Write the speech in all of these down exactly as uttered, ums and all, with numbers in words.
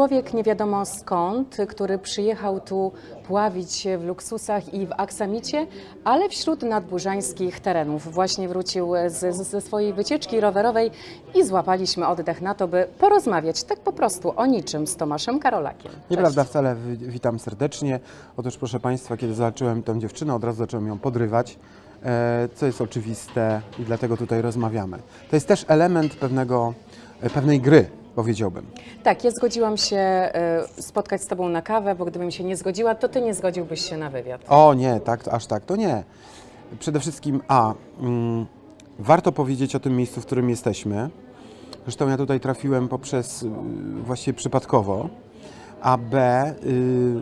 człowiek nie wiadomo skąd, który przyjechał tu pławić się w luksusach i w aksamicie, ale wśród nadburzańskich terenów. Właśnie wrócił z, ze swojej wycieczki rowerowej i złapaliśmy oddech na to, by porozmawiać tak po prostu o niczym z Tomaszem Karolakiem. Cześć. Nieprawda wcale, witam serdecznie. Otóż proszę Państwa, kiedy zobaczyłem tę dziewczynę, od razu zacząłem ją podrywać, co jest oczywiste i dlatego tutaj rozmawiamy. To jest też element pewnego, pewnej gry, powiedziałbym. Tak, ja zgodziłam się spotkać z Tobą na kawę, bo gdybym się nie zgodziła, to Ty nie zgodziłbyś się na wywiad. O nie, tak, aż tak, to nie. Przede wszystkim A, mm, warto powiedzieć o tym miejscu, w którym jesteśmy. Zresztą ja tutaj trafiłem poprzez, y, właściwie przypadkowo, a B, y,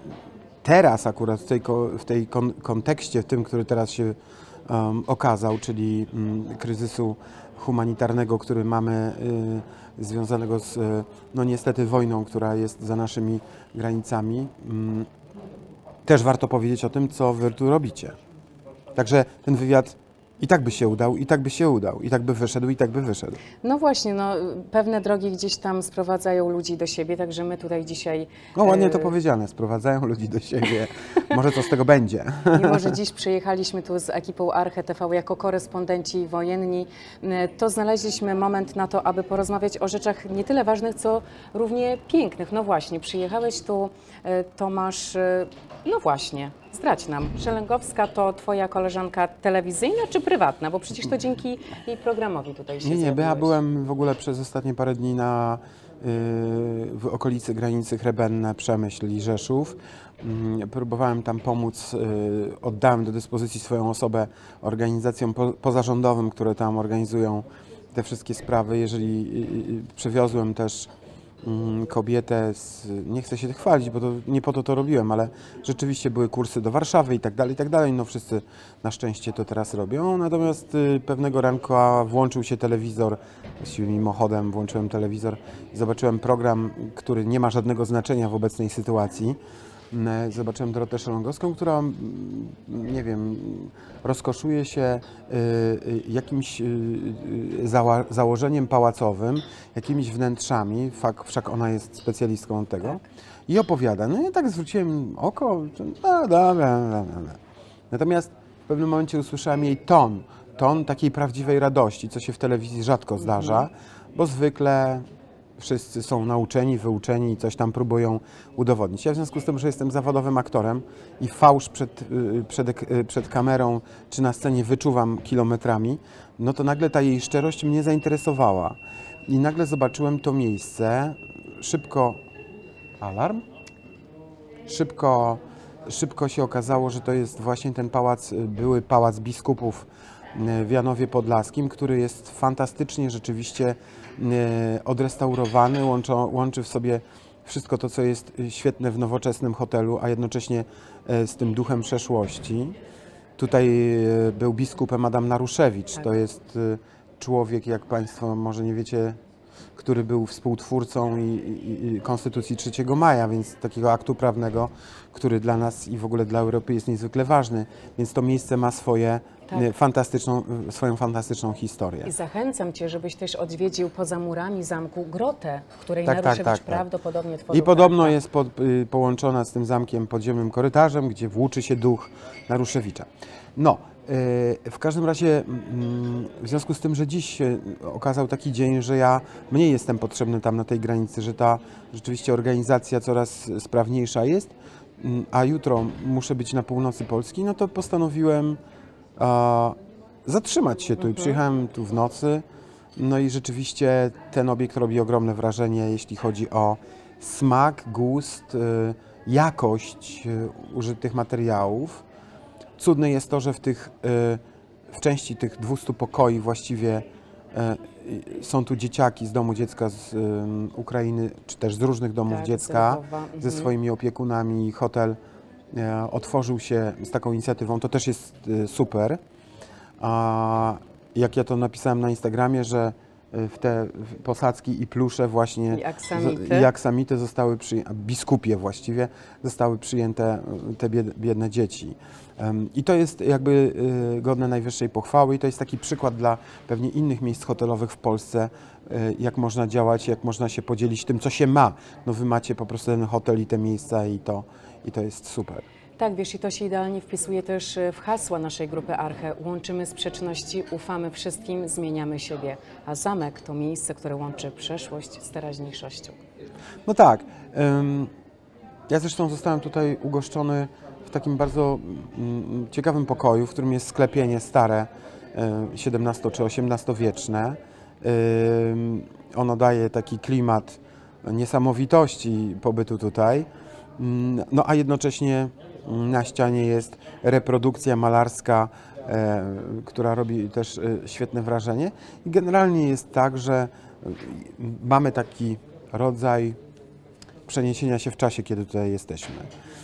teraz akurat w tej, w tej kon kontekście, w tym, który teraz się um, okazał, czyli um, kryzysu humanitarnego, który mamy y, związanego z, no niestety, wojną, która jest za naszymi granicami, um, też warto powiedzieć o tym, co wy tu robicie. Także ten wywiad i tak by się udał, i tak by się udał, i tak by wyszedł, i tak by wyszedł. No właśnie, no, pewne drogi gdzieś tam sprowadzają ludzi do siebie, także my tutaj dzisiaj... No ładnie to powiedziane, sprowadzają ludzi do siebie. Może co z tego będzie. Mimo że dziś przyjechaliśmy tu z ekipą Arche T V jako korespondenci wojenni, to znaleźliśmy moment na to, aby porozmawiać o rzeczach nie tyle ważnych, co równie pięknych. No właśnie, przyjechałeś tu, Tomasz, no właśnie, zdradź nam. Szelengowska to Twoja koleżanka telewizyjna czy prywatna? Bo przecież to dzięki jej programowi tutaj się Nie, nie, bo ja zjawiłeś. byłem w ogóle przez ostatnie parę dni na, yy, w okolicy granicy Chrebenne, Przemyśl i Rzeszów. Yy, próbowałem tam pomóc, yy, oddałem do dyspozycji swoją osobę organizacjom po, pozarządowym, które tam organizują te wszystkie sprawy. Jeżeli yy, przewiozłem też kobietę, z, nie chcę się chwalić, bo to nie po to to robiłem, ale rzeczywiście były kursy do Warszawy i tak dalej, i tak dalej. No wszyscy na szczęście to teraz robią. Natomiast y, pewnego ranka włączył się telewizor, właściwie mimochodem włączyłem telewizor i zobaczyłem program, który nie ma żadnego znaczenia w obecnej sytuacji. Zobaczyłem Dorotę Szelongowską, która, nie wiem, rozkoszuje się jakimś założeniem pałacowym, jakimiś wnętrzami, wszak ona jest specjalistką od tego, i opowiada. No i tak zwróciłem oko, no dobra, dobra. Natomiast w pewnym momencie usłyszałem jej ton, ton takiej prawdziwej radości, co się w telewizji rzadko zdarza, bo zwykle wszyscy są nauczeni, wyuczeni i coś tam próbują udowodnić. Ja w związku z tym, że jestem zawodowym aktorem i fałsz przed, przed, przed kamerą czy na scenie wyczuwam kilometrami, no to nagle ta jej szczerość mnie zainteresowała. I nagle zobaczyłem to miejsce, szybko... Alarm? Szybko, szybko się okazało, że to jest właśnie ten pałac, były Pałac Biskupów w Janowie Podlaskim, który jest fantastycznie rzeczywiście odrestaurowany, łączy, łączy w sobie wszystko to, co jest świetne w nowoczesnym hotelu, a jednocześnie z tym duchem przeszłości. Tutaj był biskupem Adam Naruszewicz. Tak. To jest człowiek, jak Państwo może nie wiecie, który był współtwórcą i, i, i Konstytucji trzeciego maja, więc takiego aktu prawnego, który dla nas i w ogóle dla Europy jest niezwykle ważny. Więc to miejsce ma swoje tak. fantastyczną, swoją fantastyczną historię. I zachęcam Cię, żebyś też odwiedził poza murami zamku grotę, w której tak, Naruszewicz tak, tak, prawdopodobnie tak. tworzył. I podobno jest pod, y, połączona z tym zamkiem podziemnym korytarzem, gdzie włóczy się duch Naruszewicza. No, y, w każdym razie, y, w związku z tym, że dziś się okazał taki dzień, że ja mniej jestem potrzebny tam na tej granicy, że ta rzeczywiście organizacja coraz sprawniejsza jest, y, a jutro muszę być na północy Polski, no to postanowiłem a, zatrzymać się tu i mhm. przyjechałem tu w nocy. No i rzeczywiście ten obiekt robi ogromne wrażenie, jeśli chodzi o smak, gust, jakość użytych materiałów. Cudne jest to, że w, tych, w części tych dwustu pokoi właściwie są tu dzieciaki z domu dziecka z Ukrainy, czy też z różnych domów tak, dziecka, mhm. ze swoimi opiekunami. Hotel otworzył się z taką inicjatywą, to też jest super. A jak ja to napisałem na Instagramie, że w te posadzki i plusze właśnie I aksamity. i aksamity zostały przyjęte, biskupie właściwie, zostały przyjęte te bied, biedne dzieci. Um, I to jest jakby y, godne najwyższej pochwały i to jest taki przykład dla pewnie innych miejsc hotelowych w Polsce, y, jak można działać, jak można się podzielić tym, co się ma. No wy macie po prostu ten hotel i te miejsca i to, i to jest super. Tak, wiesz, i to się idealnie wpisuje też w hasła naszej grupy Arche. Łączymy sprzeczności, ufamy wszystkim, zmieniamy siebie. A zamek to miejsce, które łączy przeszłość z teraźniejszością. No tak. Ym, ja zresztą zostałem tutaj ugoszczony w takim bardzo mm, ciekawym pokoju, w którym jest sklepienie stare, y, siedemnasto czy osiemnastowieczne. Ym, ono daje taki klimat niesamowitości pobytu tutaj. Ym, no a jednocześnie na ścianie jest reprodukcja malarska, e, która robi też e, świetne wrażenie. I generalnie jest tak, że e, mamy taki rodzaj przeniesienia się w czasie, kiedy tutaj jesteśmy.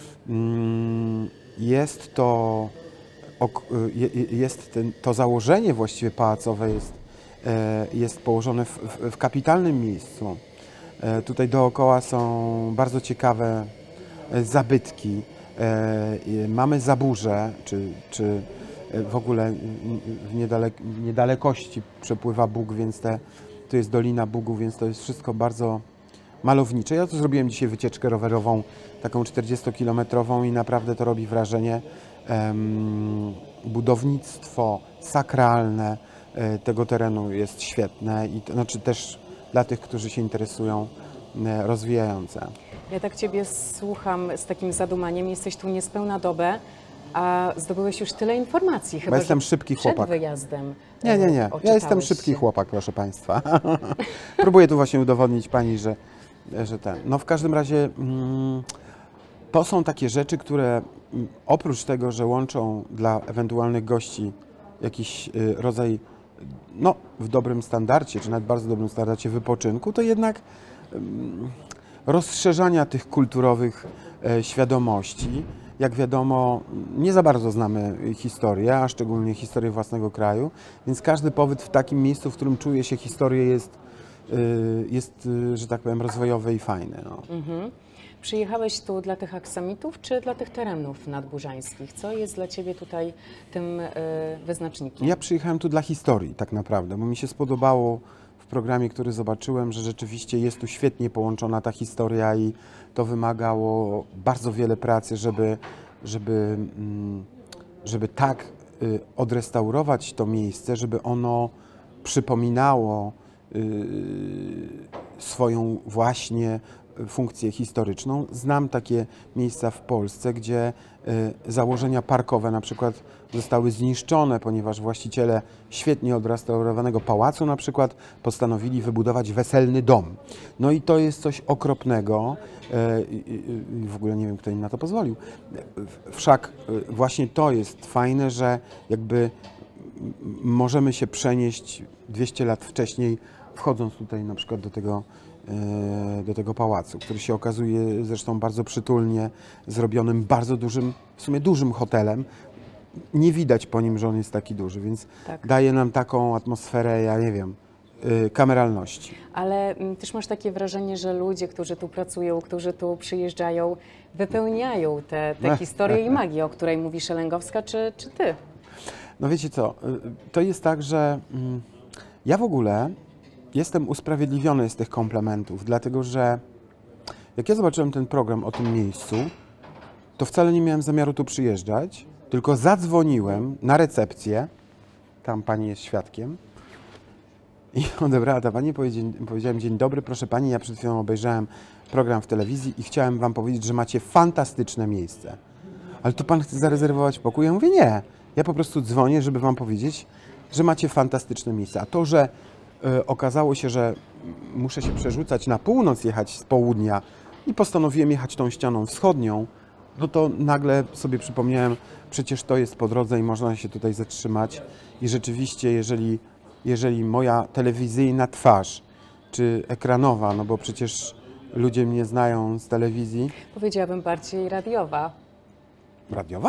Mm, jest to, ok, je, jest ten, to założenie właściwie pałacowe jest, e, jest położone w, w, w kapitalnym miejscu. E, tutaj dookoła są bardzo ciekawe e, zabytki. E, mamy Zaburze, czy, czy w ogóle w niedalek, niedalekości przepływa Bóg, więc te, to jest Dolina Bugów, więc to jest wszystko bardzo malownicze. Ja tu zrobiłem dzisiaj wycieczkę rowerową, taką czterdziestokilometrową i naprawdę to robi wrażenie. Um, budownictwo sakralne e, tego terenu jest świetne i to znaczy też dla tych, którzy się interesują, e, rozwijające. Ja tak Ciebie słucham z takim zadumaniem. Jesteś tu niespełna dobę, a zdobyłeś już tyle informacji. Chyba, Bo jestem że szybki przed chłopak. wyjazdem Nie, nie, nie. Ja oczytałeś jestem szybki się. chłopak, proszę Państwa. Próbuję tu właśnie udowodnić Pani, że, że ten. No w każdym razie mm, to są takie rzeczy, które mm, oprócz tego, że łączą dla ewentualnych gości jakiś y, rodzaj, no w dobrym standardzie, czy nawet bardzo dobrym standardzie wypoczynku, to jednak mm, rozszerzania tych kulturowych e, świadomości. Jak wiadomo, nie za bardzo znamy historię, a szczególnie historię własnego kraju, więc każdy pobyt w takim miejscu, w którym czuje się historię, jest, y, jest y, że tak powiem, rozwojowy i fajny. No. Mhm. Przyjechałeś tu dla tych aksamitów, czy dla tych terenów nadburzańskich? Co jest dla Ciebie tutaj tym y, wyznacznikiem? Ja przyjechałem tu dla historii tak naprawdę, bo mi się spodobało w programie, który zobaczyłem, że rzeczywiście jest tu świetnie połączona ta historia i to wymagało bardzo wiele pracy, żeby, żeby, żeby tak y, odrestaurować to miejsce, żeby ono przypominało y, swoją właśnie funkcję historyczną. Znam takie miejsca w Polsce, gdzie y, założenia parkowe na przykład zostały zniszczone, ponieważ właściciele świetnie odrestaurowanego pałacu na przykład postanowili wybudować weselny dom. No i to jest coś okropnego. Y, y, w ogóle nie wiem, kto im na to pozwolił. Wszak y, właśnie to jest fajne, że jakby możemy się przenieść dwieście lat wcześniej, wchodząc tutaj na przykład do tego do tego pałacu, który się okazuje zresztą bardzo przytulnie zrobionym, bardzo dużym, w sumie dużym hotelem. Nie widać po nim, że on jest taki duży, więc Tak. daje nam taką atmosferę, ja nie wiem, kameralności. Ale mm, też masz takie wrażenie, że ludzie, którzy tu pracują, którzy tu przyjeżdżają, wypełniają te, te historie i magię, o której mówi Szelengowska, czy, czy Ty? No wiecie co, to jest tak, że mm, ja w ogóle jestem usprawiedliwiony z tych komplementów, dlatego że jak ja zobaczyłem ten program o tym miejscu, to wcale nie miałem zamiaru tu przyjeżdżać, tylko zadzwoniłem na recepcję, tam pani jest świadkiem, i odebrała ta pani, powiedziałem: dzień dobry, proszę pani, ja przed chwilą obejrzałem program w telewizji i chciałem wam powiedzieć, że macie fantastyczne miejsce. Ale to pan chce zarezerwować pokój? Ja mówię: nie, ja po prostu dzwonię, żeby wam powiedzieć, że macie fantastyczne miejsce. A to, że y, okazało się, że muszę się przerzucać na północ, jechać z południa i postanowiłem jechać tą ścianą wschodnią, no to nagle sobie przypomniałem, przecież to jest po drodze i można się tutaj zatrzymać. I rzeczywiście, jeżeli, jeżeli moja telewizyjna twarz, czy ekranowa, no bo przecież ludzie mnie znają z telewizji. Powiedziałabym bardziej radiowa. Radiowa?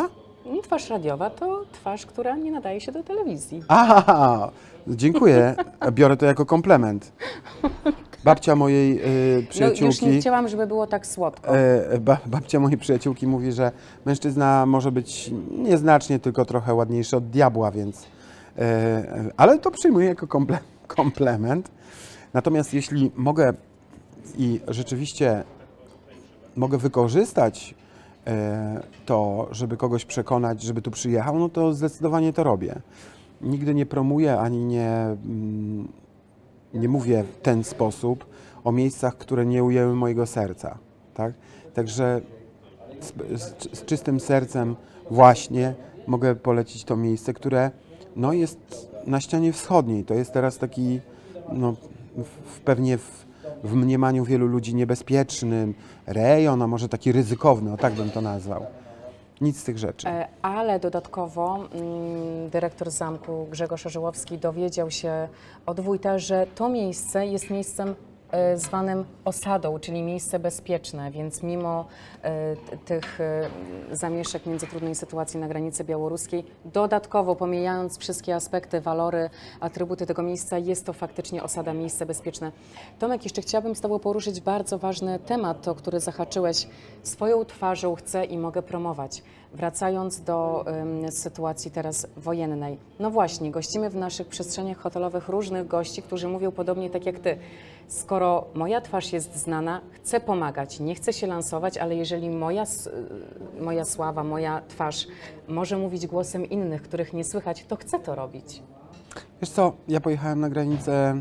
No, twarz radiowa to twarz, która nie nadaje się do telewizji. Aha, dziękuję. Biorę to jako komplement. Babcia mojej y, przyjaciółki... No, już nie chciałam, żeby było tak słodko. E, ba, babcia mojej przyjaciółki mówi, że mężczyzna może być nieznacznie, tylko trochę ładniejszy od diabła, więc... E, ale to przyjmuję jako komple, komplement. Natomiast jeśli mogę i rzeczywiście mogę wykorzystać e, to, żeby kogoś przekonać, żeby tu przyjechał, no to zdecydowanie to robię. Nigdy nie promuję ani nie... Mm, nie mówię w ten sposób o miejscach, które nie ujęły mojego serca. Tak? Także z, z, z czystym sercem właśnie mogę polecić to miejsce, które no, jest na ścianie wschodniej. To jest teraz taki no, w, pewnie w, w mniemaniu wielu ludzi niebezpieczny rejon, a może taki ryzykowny, o tak bym to nazwał. Nic z tych rzeczy. Ale dodatkowo mm, dyrektor zamku Grzegorz Orzełowski dowiedział się od wójta, że to miejsce jest miejscem e, zwanym osadą, czyli miejsce bezpieczne, więc mimo e, tych e, zamieszek między trudnej sytuacji na granicy białoruskiej, dodatkowo pomijając wszystkie aspekty, walory, atrybuty tego miejsca, jest to faktycznie osada, miejsce bezpieczne. Tomek, jeszcze chciałabym z Tobą poruszyć bardzo ważny temat, o który zahaczyłeś. Swoją twarzą chcę i mogę promować. Wracając do um, sytuacji teraz wojennej. No właśnie, gościmy w naszych przestrzeniach hotelowych różnych gości, którzy mówią podobnie tak jak Ty. Skoro moja twarz jest znana, chcę pomagać, nie chcę się lansować, ale jeżeli moja, moja sława, moja twarz może mówić głosem innych, których nie słychać, to chcę to robić. Wiesz co, ja pojechałem na granicę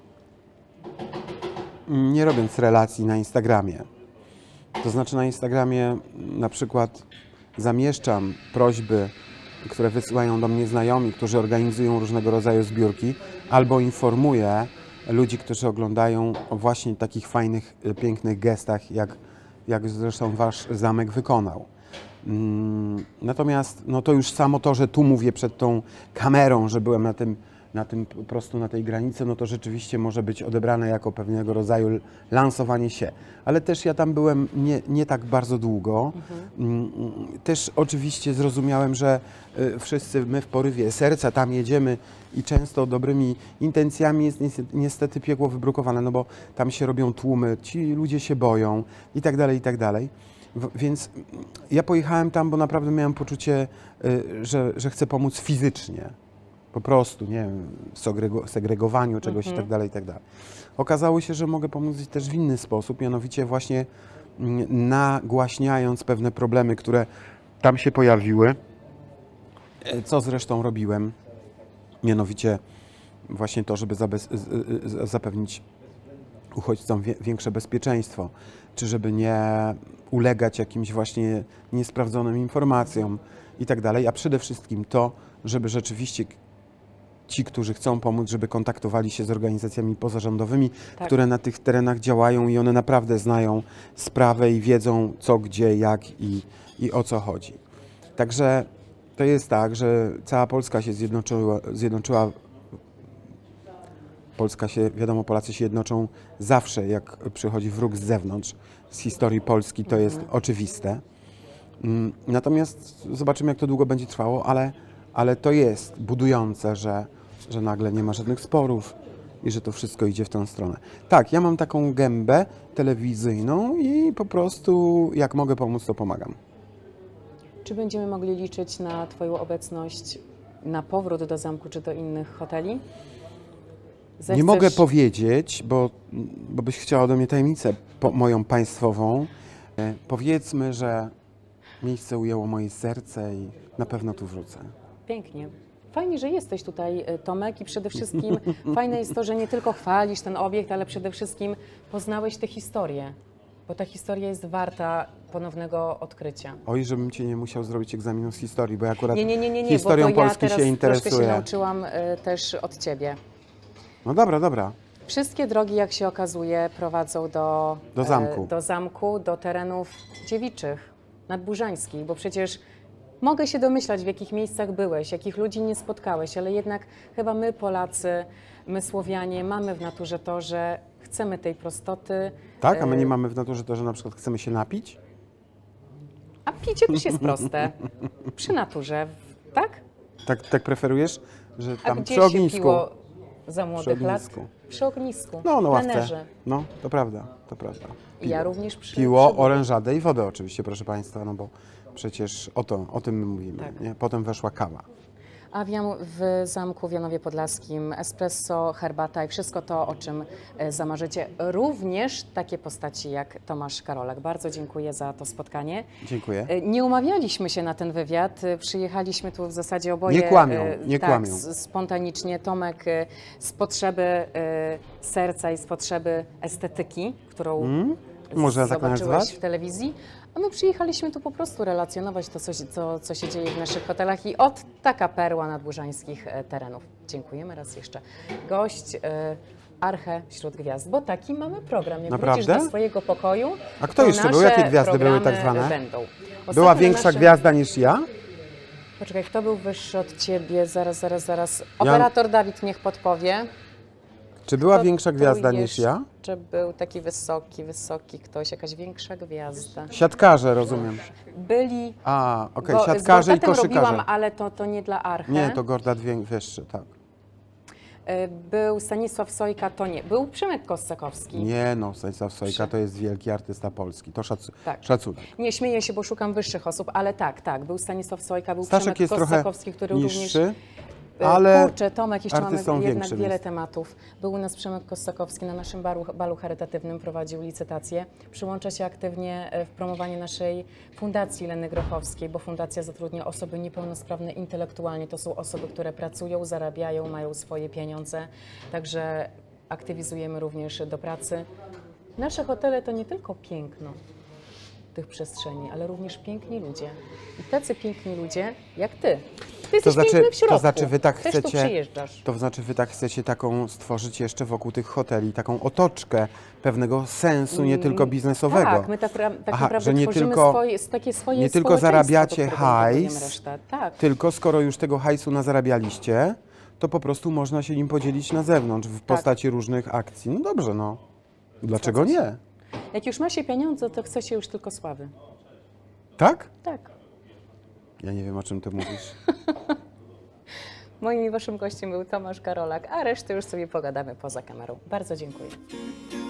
nie robiąc relacji na Instagramie. To znaczy na Instagramie na przykład zamieszczam prośby, które wysyłają do mnie znajomi, którzy organizują różnego rodzaju zbiórki, albo informuję ludzi, którzy oglądają o właśnie takich fajnych, pięknych gestach, jak, jak zresztą Wasz zamek wykonał. Natomiast no to już samo to, że tu mówię przed tą kamerą, że byłem na tym, na tym po prostu na tej granicy, no to rzeczywiście może być odebrane jako pewnego rodzaju lansowanie się. Ale też ja tam byłem nie, nie tak bardzo długo. Mhm. Też oczywiście zrozumiałem, że wszyscy my w porywie serca tam jedziemy i często dobrymi intencjami jest niestety piekło wybrukowane, no bo tam się robią tłumy, ci ludzie się boją i tak dalej, i tak dalej. Więc ja pojechałem tam, bo naprawdę miałem poczucie, że, że chcę pomóc fizycznie. Po prostu, nie wiem, w segregowaniu czegoś mhm. i tak dalej, i tak dalej. Okazało się, że mogę pomóc też w inny sposób, mianowicie właśnie nagłaśniając pewne problemy, które tam się pojawiły, co zresztą robiłem, mianowicie właśnie to, żeby zapewnić uchodźcom większe bezpieczeństwo, czy żeby nie ulegać jakimś właśnie niesprawdzonym informacjom i tak dalej, a przede wszystkim to, żeby rzeczywiście ci, którzy chcą pomóc, żeby kontaktowali się z organizacjami pozarządowymi, tak. które na tych terenach działają i one naprawdę znają sprawę i wiedzą co, gdzie, jak i, i o co chodzi. Także to jest tak, że cała Polska się zjednoczyła, zjednoczyła Polska się, wiadomo, Polacy się jednoczą zawsze, jak przychodzi wróg z zewnątrz. Z historii Polski to jest mhm. oczywiste. Natomiast zobaczymy, jak to długo będzie trwało, ale, ale to jest budujące, że, że nagle nie ma żadnych sporów i że to wszystko idzie w tę stronę. Tak, ja mam taką gębę telewizyjną i po prostu jak mogę pomóc, to pomagam. Czy będziemy mogli liczyć na Twoją obecność, na powrót do zamku czy do innych hoteli? Zechcesz... Nie mogę powiedzieć, bo, bo byś chciała ode mnie tajemnicę po, moją państwową. E, powiedzmy, że miejsce ujęło moje serce i na pewno tu wrócę. Pięknie. Fajnie, że jesteś tutaj, Tomek, i przede wszystkim fajne jest to, że nie tylko chwalisz ten obiekt, ale przede wszystkim poznałeś tę historię, bo ta historia jest warta ponownego odkrycia. Oj, żebym Cię nie musiał zrobić egzaminu z historii, bo ja akurat nie, nie, nie, nie, nie, historią bo to Polski ja teraz się interesuję. troszkę się nauczyłam y, też od Ciebie. No dobra, dobra. Wszystkie drogi, jak się okazuje, prowadzą do, do, zamku. E, do zamku, do terenów dziewiczych, nadburzańskich, bo przecież mogę się domyślać, w jakich miejscach byłeś, jakich ludzi nie spotkałeś, ale jednak chyba my, Polacy, my, Słowianie, mamy w naturze to, że chcemy tej prostoty. Tak, a my nie mamy w naturze to, że na przykład chcemy się napić? A picie też jest proste. Przy naturze, tak? Tak, tak preferujesz, że A tam gdzie przy ognisku? się piło za młodych lat? ognisku. Przy ognisku. No, na ławce. plenerze. No, to prawda, to prawda. Ja również przy Piło, przy- orężadę i wodę oczywiście, proszę Państwa, no bo przecież o, to, o tym my mówimy. Tak. Nie? Potem weszła kawa. A w, Jam- w zamku w Janowie Podlaskim espresso, herbata i wszystko to, o czym e, zamarzycie. Również takie postaci jak Tomasz Karolak. Bardzo dziękuję za to spotkanie. Dziękuję. E, Nie umawialiśmy się na ten wywiad. E, Przyjechaliśmy tu w zasadzie oboje. Nie kłamią, e, nie tak, kłamią. s- spontanicznie. Tomek e, z potrzeby e, serca i z potrzeby estetyki, którą Mm? Można tak zobaczyłeś nazwać? w telewizji. A my przyjechaliśmy tu po prostu relacjonować to, co, się- to, co się dzieje w naszych hotelach i od taka perła nadburzańskich e, terenów. Dziękujemy raz jeszcze. Gość e, Arche wśród gwiazd, bo taki mamy program. Jak Naprawdę? wrócisz do swojego pokoju, A kto to jeszcze był? nasze Jakie gwiazdy były tak programy zwane? Będą. Ostatnio Była na większa naszym- gwiazda niż ja? Poczekaj, kto był wyższy od ciebie? Zaraz, zaraz, zaraz. Operator Dawid niech podpowie. Czy była Kto większa tu gwiazda niż ja? Czy był taki wysoki, wysoki ktoś, jakaś większa gwiazda? Siatkarze, rozumiem. Byli. A, okej, Bo z siatkarze i Gortatem robiłam, koszykarze. ale to, to nie dla Arche. Nie, to Gordat wię- wyższy, tak. Y, Był Stanisław Sojka, to nie. Był Przemek Kossakowski. Nie no, Stanisław Sojka to jest wielki artysta polski, to szac Tak. szacunek. Nie śmieję się, bo szukam wyższych osób, ale tak, tak. Był Stanisław Sojka, był Staszek Przemek jest trochę Kossakowski, który również... niższy, Y, ale Kurczę, Tomek, jeszcze mamy artystą jednak większym wiele jest. tematów. Był u nas Przemek Kossakowski, na naszym balu, balu charytatywnym prowadził licytację. Przyłącza się aktywnie e, w promowanie naszej fundacji Leny Grochowskiej, bo fundacja zatrudnia osoby niepełnosprawne intelektualnie. To są osoby, które pracują, zarabiają, mają swoje pieniądze. Także aktywizujemy również do pracy. Nasze hotele to nie tylko piękno tych przestrzeni, ale również piękni ludzie. I tacy piękni ludzie jak ty. Ty jesteś znaczy- piękny w środku. to znaczy wy tak Też tu chcecie- przyjeżdżasz. to znaczy wy tak chcecie taką stworzyć jeszcze wokół tych hoteli, taką otoczkę pewnego sensu, nie tylko biznesowego. Tak, my tak, tak Aha, naprawdę że nie tworzymy tylko- swoje, takie swoje nie tylko społeczeństwo, zarabiacie do którego budujemy hajs, resztę. Tak. Tylko skoro już tego hajsu nazarabialiście, to po prostu można się nim podzielić na zewnątrz w postaci różnych akcji. No dobrze, no. Dlaczego Zgadza się. nie? Jak już ma się pieniądze, to chce się już tylko sławy. Tak? Tak. Ja nie wiem, o czym ty mówisz. Moim i waszym gościem był Tomasz Karolak, a resztę już sobie pogadamy poza kamerą. Bardzo dziękuję.